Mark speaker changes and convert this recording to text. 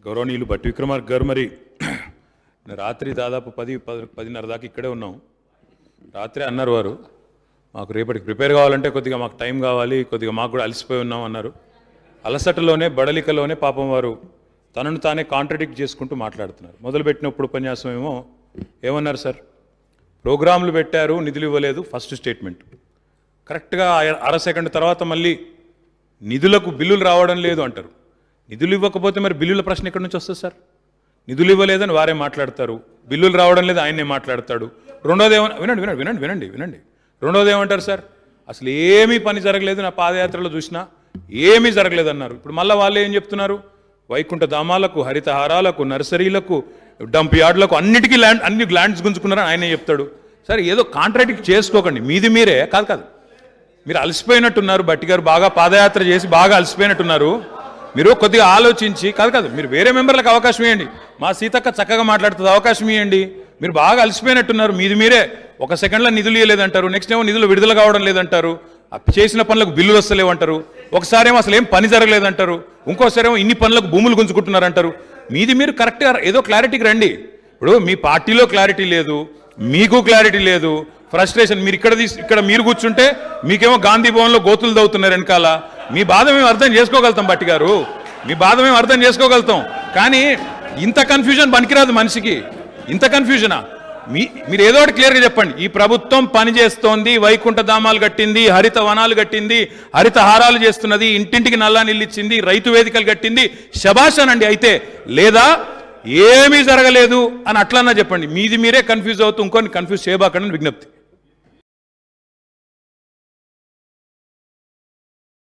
Speaker 1: గౌరవనీయులు భట్టి విక్రమార్క గారు, మరి రాత్రి దాదాపు 10:30 దాకా ఇక్కడే ఉన్నాం. రాత్రి అన్నారు వారు, మాకు రేపటికి ప్రిపేర్ కావాలంటే కొద్దిగా మాకు టైం కావాలి, కొద్దిగా మాకు కూడా అలసిపోయి ఉన్నాం అన్నారు. అలసటలోనే బడలికలోనే పాపం వారు తనను తానే కాంట్రడిక్ట్ చేసుకుంటూ మాట్లాడుతున్నారు. మొదలుపెట్టినప్పుడు ఉపన్యాసం ఏమన్నారు సార్, ప్రోగ్రాంలు పెట్టారు, నిధులు ఇవ్వలేదు, ఫస్ట్ స్టేట్మెంట్. కరెక్ట్గా అర సెకండ్ తర్వాత మళ్ళీ నిధులకు బిల్లులు రావడం లేదు అంటారు. నిధులు ఇవ్వకపోతే మరి బిల్లుల ప్రశ్న ఎక్కడి నుంచి వస్తుంది సార్? నిధులు ఇవ్వలేదని వారే మాట్లాడతారు, బిల్లులు రావడం లేదు ఆయనే మాట్లాడతాడు. రెండోది వినండి. రెండోది ఏమంటారు సార్, అసలు ఏమీ పని జరగలేదు, నా పాదయాత్రలో చూసినా ఏమీ జరగలేదన్నారు. ఇప్పుడు మళ్ళీ వాళ్ళు ఏం చెప్తున్నారు, వైకుంఠ ధామాలకు, హరితహారాలకు, నర్సరీలకు, డంప్ యార్డులకు అన్నిటికీ అన్ని ల్యాండ్స్ గుంజుకున్నారని ఆయనే చెప్తాడు. సరే, ఏదో కాంట్రాడిక్ట్ చేసుకోకండి, మీది మీరే కాదు. మీరు అలసిపోయినట్టున్నారు, భట్టి గారు బాగా పాదయాత్ర చేసి బాగా అలసిపోయినట్టున్నారు. మీరు కొద్దిగా ఆలోచించి కాదు మీరు వేరే మెంబర్లకు అవకాశం ఇవ్వండి. మా సీతక్క చక్కగా మాట్లాడుతుంది, అవకాశం ఇవ్వండి. మీరు బాగా అలసిపోయినట్టున్నారు, మీది మీరే ఒక సెకండ్లో నిధులు ఇవ్వలేదంటారు, నెక్స్ట్ ఏమో నిధులు విడుదల కావడం లేదంటారు, చేసిన పనులకు బిల్లులు వస్తలేవంటారు, ఒకసారేమో అసలు ఏం పని జరగలేదంటారు, ఇంకోసారేమో ఇన్ని పనులకు భూములు గుంజుకుంటున్నారంటారు. మీది మీరు కరెక్ట్గా ఏదో క్లారిటీకి రండి. ఇప్పుడు మీ పార్టీలో క్లారిటీ లేదు, మీకు క్లారిటీ లేదు, ఫ్రస్ట్రేషన్. మీరు ఇక్కడ మీరు కూర్చుంటే మీకేమో గాంధీ భవన్లో గోతులు దవ్వుతున్నారు వెనకాల. మీ బాధ మేము అర్థం చేసుకోగలుగుతాం భట్టి గారు, మీ బాధ మేము అర్థం చేసుకోగలుగుతాం. కానీ ఇంత కన్ఫ్యూజన్ పనికిరాదు మనిషికి. ఇంత కన్ఫ్యూజనా? మీరు ఏదో ఒకటి క్లియర్గా చెప్పండి. ఈ ప్రభుత్వం పనిచేస్తోంది, వైకుంఠ ధామాలు కట్టింది, హరిత వనాలు కట్టింది, హరిత హారాలు చేస్తున్నది, ఇంటింటికి నల్లా నీళ్ళు ఇచ్చింది, రైతు వేదికలు కట్టింది, శభాష్ అనండి. అయితే లేదా ఏమీ జరగలేదు అని అట్లన్నా చెప్పండి. మీది మీరే కన్ఫ్యూజ్ అవుతూ ఇంకొని కన్ఫ్యూజ్ చేయబాకండి విజ్ఞప్తి.